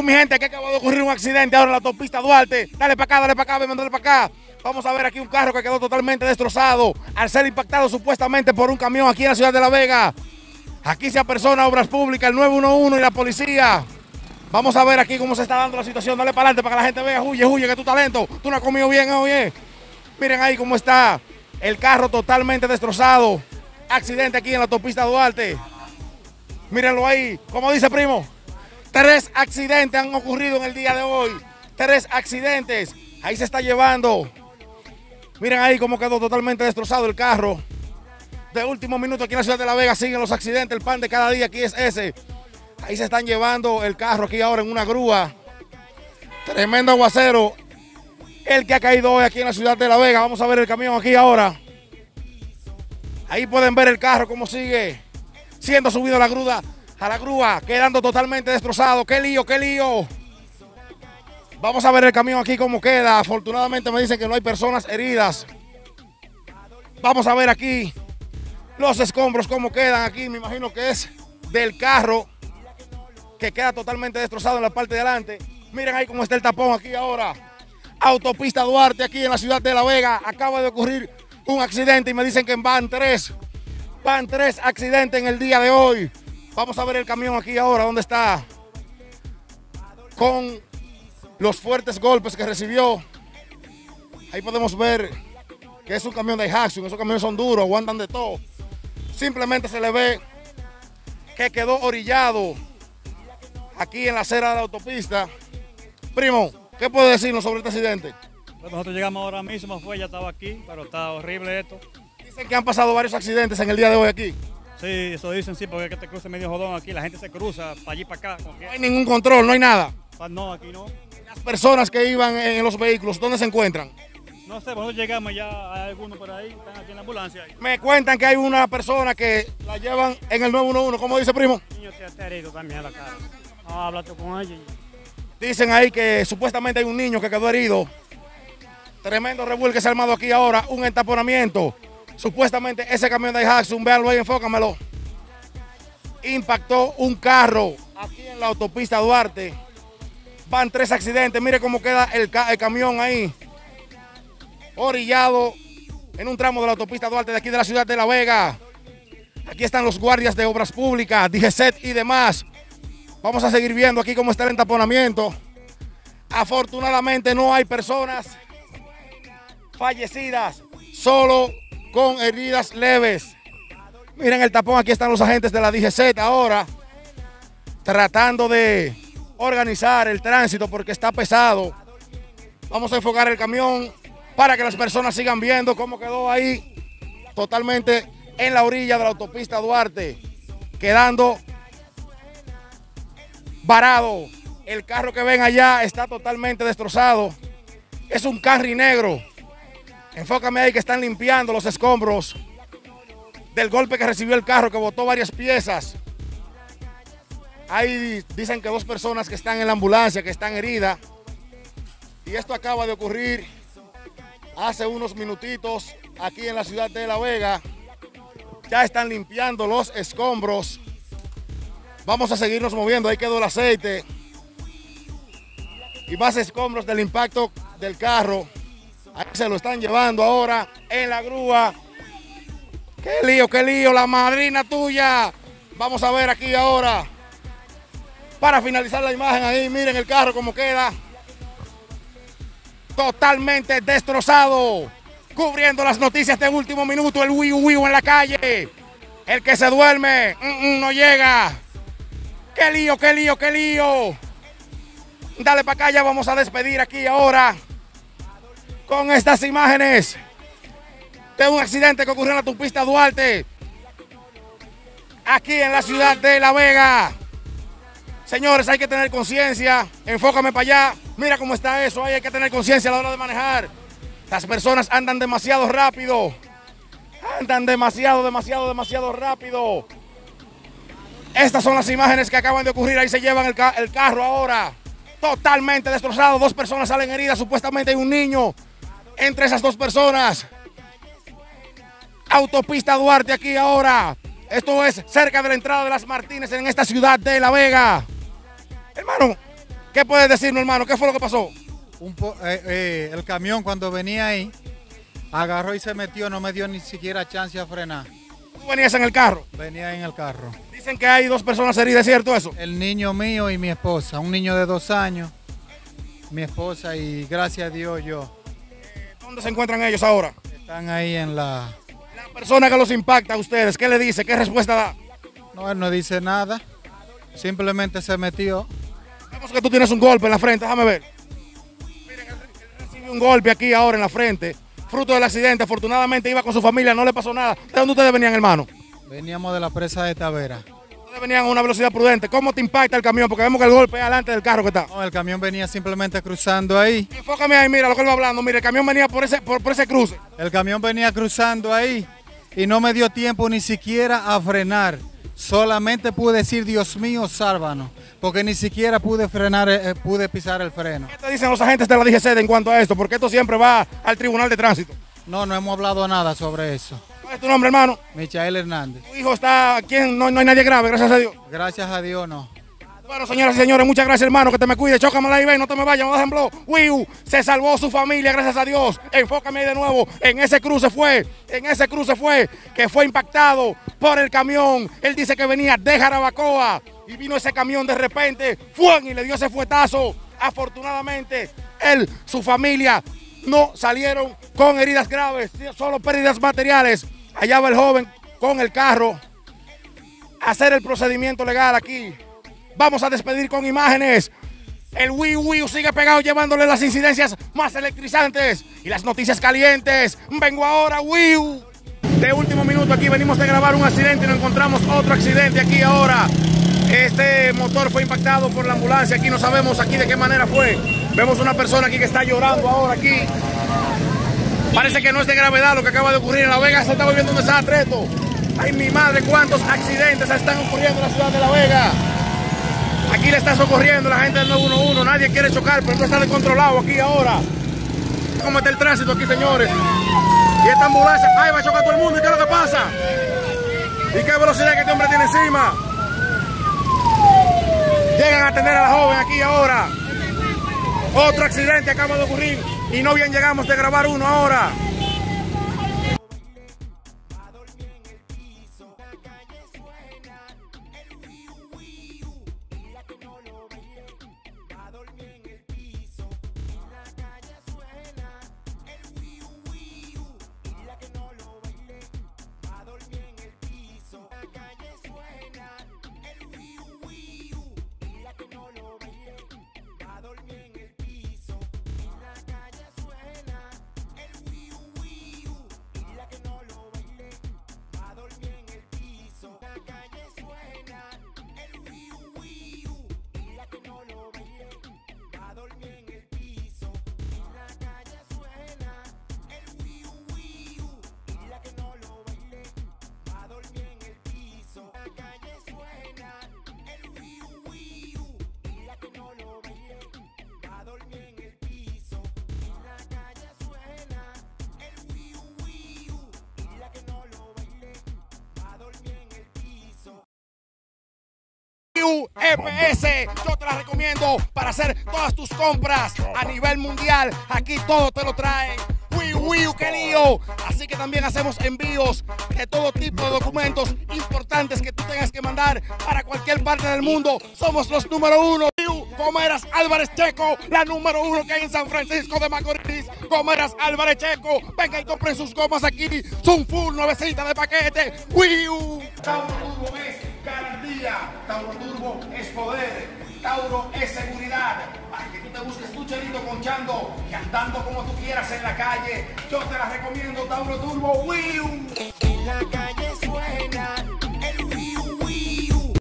Atención mi gente, que acaba de ocurrir un accidente ahora en la autopista Duarte. Dale para acá, ven, dale para acá. Vamos a ver aquí un carro que quedó totalmente destrozado al ser impactado supuestamente por un camión aquí en la ciudad de La Vega. Aquí se apersona Obras Públicas, el 911 y la policía. Vamos a ver aquí cómo se está dando la situación. Dale para adelante para que la gente vea. Huye, que tu talento. Tú no has comido bien, oye. Miren ahí cómo está el carro totalmente destrozado. Accidente aquí en la autopista Duarte. Mírenlo ahí. Como dice primo, 3 accidentes han ocurrido en el día de hoy. 3 accidentes. Ahí se está llevando. Miren ahí cómo quedó totalmente destrozado el carro. De último minuto aquí en la ciudad de La Vega siguen los accidentes. El pan de cada día aquí es ese. Ahí se están llevando el carro aquí ahora en una grúa. Tremendo aguacero el que ha caído hoy aquí en la ciudad de La Vega. Vamos a ver el camión aquí ahora. Ahí pueden ver el carro cómo sigue siendo subido a la grúa, quedando totalmente destrozado. ¡Qué lío, qué lío! Vamos a ver el camión aquí cómo queda. Afortunadamente me dicen que no hay personas heridas. Vamos a ver aquí los escombros cómo quedan aquí. Me imagino que es del carro que queda totalmente destrozado en la parte de adelante. Miren ahí cómo está el tapón aquí ahora. Autopista Duarte aquí en la ciudad de La Vega. Acaba de ocurrir un accidente y me dicen que van 3. Van 3 accidentes en el día de hoy. Vamos a ver el camión aquí ahora, ¿dónde está? Con los fuertes golpes que recibió. Ahí podemos ver que es un camión de Hilux. Esos camiones son duros, aguantan de todo. Simplemente se le ve que quedó orillado aquí en la acera de la autopista. Primo, ¿qué puede decirnos sobre este accidente? Pues nosotros llegamos ahora mismo, ya estaba aquí, pero está horrible esto. Dicen que han pasado varios accidentes en el día de hoy aquí. Sí, eso dicen, sí, porque es que te cruce medio jodón aquí, la gente se cruza para allí, para acá. No hay ningún control, no hay nada. No, aquí no. Las personas que iban en los vehículos, ¿dónde se encuentran? No sé, nosotros llegamos ya, hay algunos por ahí, están aquí en la ambulancia. Me cuentan que hay una persona que la llevan en el 911, ¿cómo dice primo? El niño está herido también a la cara. No, háblate con ella. Dicen ahí que supuestamente hay un niño que quedó herido. Tremendo revuelo que se ha armado aquí ahora, un entaponamiento. Supuestamente ese camión de Hilux, véanlo ahí, enfócamelo. Impactó un carro aquí en la autopista Duarte. Van 3 accidentes, mire cómo queda el camión ahí. Orillado en un tramo de la autopista Duarte de aquí de la ciudad de La Vega. Aquí están los guardias de Obras Públicas, DGCET y demás. Vamos a seguir viendo aquí cómo está el entaponamiento. Afortunadamente no hay personas fallecidas, solo con heridas leves. Miren el tapón, aquí están los agentes de la DGCET ahora tratando de organizar el tránsito porque está pesado. Vamos a enfocar el camión para que las personas sigan viendo cómo quedó ahí totalmente en la orilla de la autopista Duarte, quedando varado. El carro que ven allá está totalmente destrozado. Es un Camry negro. Enfócame ahí que están limpiando los escombros del golpe que recibió el carro, que botó varias piezas. Ahí dicen que 2 personas que están en la ambulancia, que están heridas. Y esto acaba de ocurrir hace unos minutitos aquí en la ciudad de La Vega. Ya están limpiando los escombros. Vamos a seguirnos moviendo, ahí quedó el aceite. Y más escombros del impacto del carro. Ahí se lo están llevando ahora en la grúa. ¡Qué lío! La madrina tuya. Vamos a ver aquí ahora. Para finalizar la imagen ahí, miren el carro como queda. Totalmente destrozado. Cubriendo las noticias de último minuto, el wiu en la calle. El que se duerme, no llega. ¡Qué lío! Dale para acá, ya vamos a despedir aquí ahora con estas imágenes de un accidente que ocurrió en la autopista Duarte, aquí en la ciudad de La Vega. Señores, hay que tener conciencia. Enfócame para allá. Mira cómo está eso. Ahí hay que tener conciencia a la hora de manejar. Las personas andan demasiado rápido. Andan demasiado rápido. Estas son las imágenes que acaban de ocurrir. Ahí se llevan el carro ahora. Totalmente destrozado. 2 personas salen heridas. Supuestamente hay un niño entre esas 2 personas. Autopista Duarte aquí ahora. Esto es cerca de la entrada de Las Martínez en esta ciudad de La Vega. Hermano, ¿Qué puedes decirnos, hermano? ¿Qué fue lo que pasó? El camión cuando venía ahí, agarró y se metió, no me dio ni siquiera chance a frenar. ¿Tú venías en el carro? Venía en el carro. Dicen que hay 2 personas heridas, ¿es cierto eso? El niño mío y mi esposa, un niño de 2 años, mi esposa y gracias a Dios yo. ¿Dónde se encuentran ellos ahora? Están ahí en la... La persona que los impacta a ustedes, ¿qué le dice? ¿Qué respuesta da? No, él no dice nada, simplemente se metió. Vemos que tú tienes un golpe en la frente, déjame ver. Miren, él recibió un golpe aquí ahora en la frente, fruto del accidente. Afortunadamente iba con su familia, no le pasó nada. ¿De dónde ustedes venían, hermano? Veníamos de la presa de Tavera. Ustedes venían a una velocidad prudente. ¿Cómo te impacta el camión? Porque vemos que el golpe es delante del carro que está. No, el camión venía simplemente cruzando ahí. Enfócame ahí, mira lo que él va hablando. Mira, el camión venía por ese cruce. El camión venía cruzando ahí y no me dio tiempo ni siquiera a frenar. Solamente pude decir, Dios mío, sálvanos, porque ni siquiera pude frenar, pude pisar el freno. ¿Qué te dicen los agentes de la DGC en cuanto a esto? Porque esto siempre va al Tribunal de Tránsito. No hemos hablado nada sobre eso. ¿Cuál es tu nombre, hermano? Michael Hernández. Tu hijo está aquí, no hay nadie grave, gracias a Dios. Gracias a Dios, no. Bueno, señoras y señores, muchas gracias, hermano, que te me cuide. Chócamela ahí, ven, no te me vayas, no dejen blow. Wiu, se salvó su familia, gracias a Dios. Enfócame ahí de nuevo. En ese cruce fue que fue impactado por el camión. Él dice que venía de Jarabacoa y vino ese camión de repente, ¡fuan! Y le dio ese fuetazo. Afortunadamente, él, su familia, no salieron con heridas graves, solo pérdidas materiales. Allá va el joven con el carro a hacer el procedimiento legal aquí. Vamos a despedir con imágenes. El Wiu sigue pegado llevándole las incidencias más electrizantes y las noticias calientes. Vengo ahora, Wiu. De último minuto aquí venimos de grabar un accidente y nos encontramos otro accidente aquí ahora. Este motor fue impactado por la ambulancia. Aquí no sabemos aquí de qué manera fue. Vemos una persona aquí que está llorando ahora aquí. Parece que no es de gravedad lo que acaba de ocurrir en La Vega. Se está volviendo un desastre esto. Ay, mi madre, cuántos accidentes están ocurriendo en la ciudad de La Vega. Aquí le está socorriendo la gente del 911. Nadie quiere chocar, pero no está descontrolado aquí ahora. ¿Cómo está el tránsito aquí, señores? Y esta ambulancia, ¡ay, va a chocar todo el mundo! ¿Y qué es lo que pasa? ¿Y qué velocidad que este hombre tiene encima? Llegan a atender a la joven aquí ahora. Otro accidente acaba de ocurrir y no bien llegamos de grabar uno ahora. EPS, yo te la recomiendo para hacer todas tus compras a nivel mundial. Aquí todo te lo traen. Wiu, qué lío. Así que también hacemos envíos de todo tipo de documentos importantes que tú tengas que mandar para cualquier parte del mundo. Somos los número 1. Gomeras Álvarez Checo, la número 1 que hay en San Francisco de Macorís. Gomeras Álvarez Checo, venga y compren sus gomas aquí. Son full, nuevecitas de paquete. Wiu. Tauro Turbo es garantía. Tauro Turbo es poder. Tauro es seguridad. Para que tú te busques tu chelito conchando y andando como tú quieras en la calle. Yo te la recomiendo, Tauro Turbo. Wiu. En la calle suena